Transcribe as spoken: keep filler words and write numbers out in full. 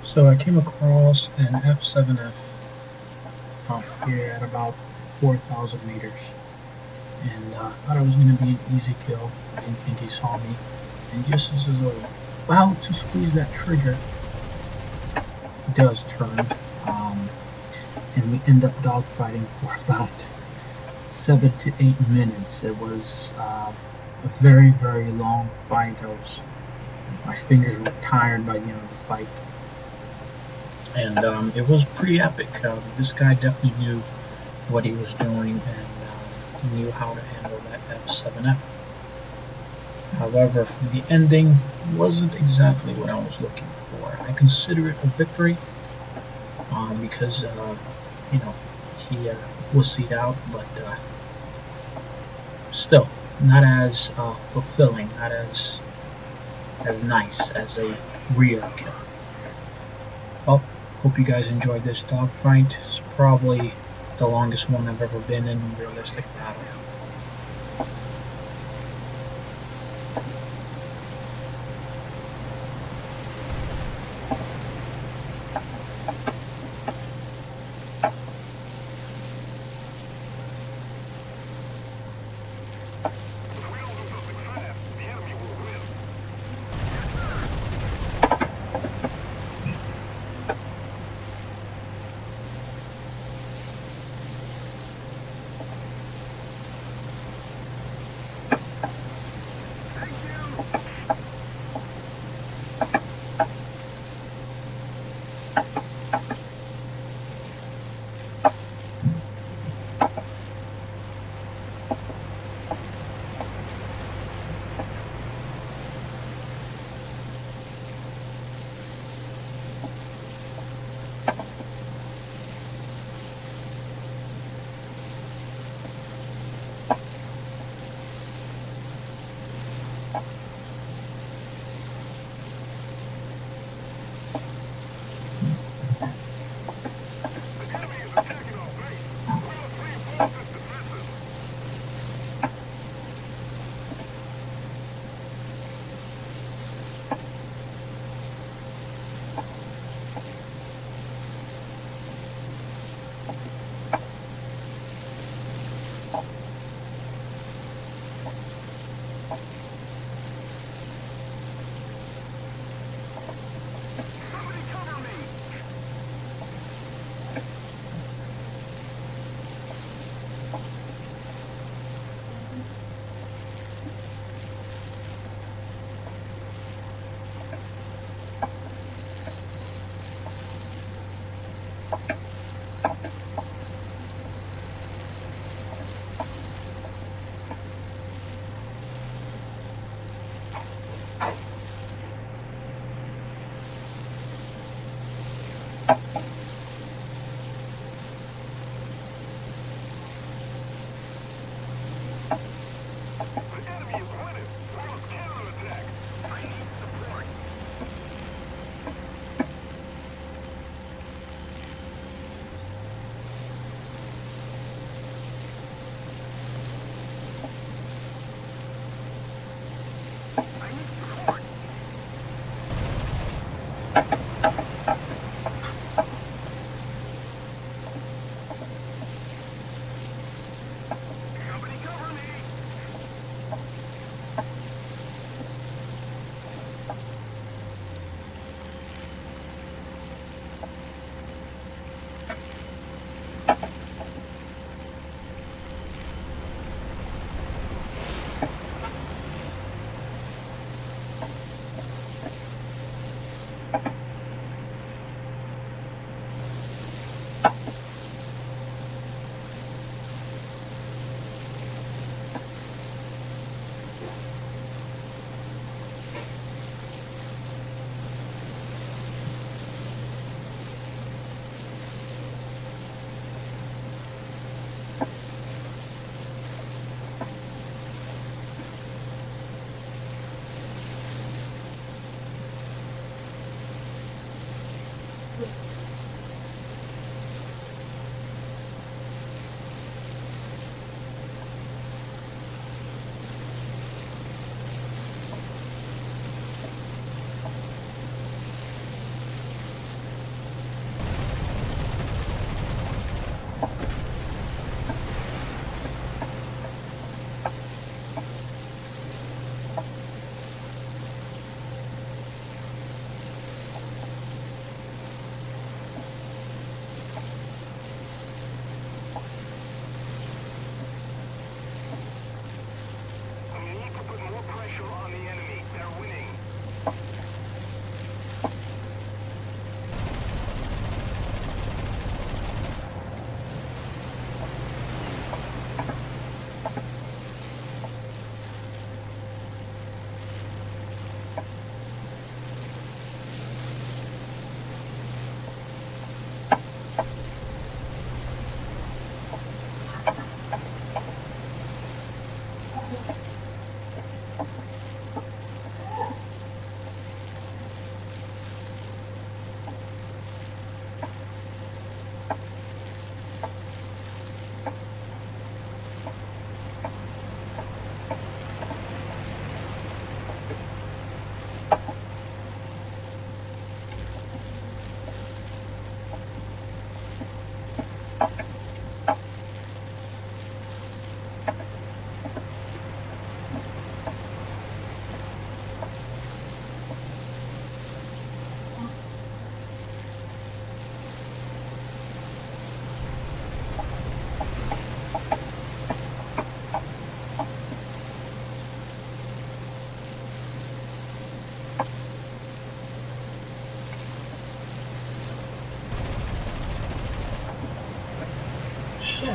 So I came across an F seven F up here at about four thousand meters, and uh, thought it was going to be an easy kill. I didn't think he saw me, and just as I was about to squeeze that trigger, he does turn, um, and we end up dogfighting for about seven to eight minutes. It was uh, a very, very long fight. I was, my fingers were tired by the end of the fight. And um, it was pretty epic. Uh, this guy definitely knew what he was doing and uh, knew how to handle that F seven F. However, the ending wasn't exactly what I was looking for. I consider it a victory um, because, uh, you know, he uh, wussied out, but uh, still not as uh, fulfilling, not as as nice as a real kill. Well, hope you guys enjoyed this dogfight. It's probably the longest one I've ever been in a realistic battle. shit.